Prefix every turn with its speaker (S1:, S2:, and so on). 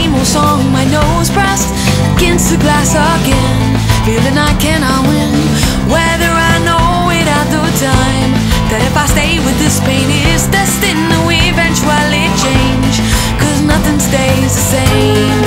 S1: same old song, my nose pressed against the glass again, feeling I cannot win. Whether I know it at the time that if I stay with this pain it's destined to eventually change, 'cause nothing stays the same.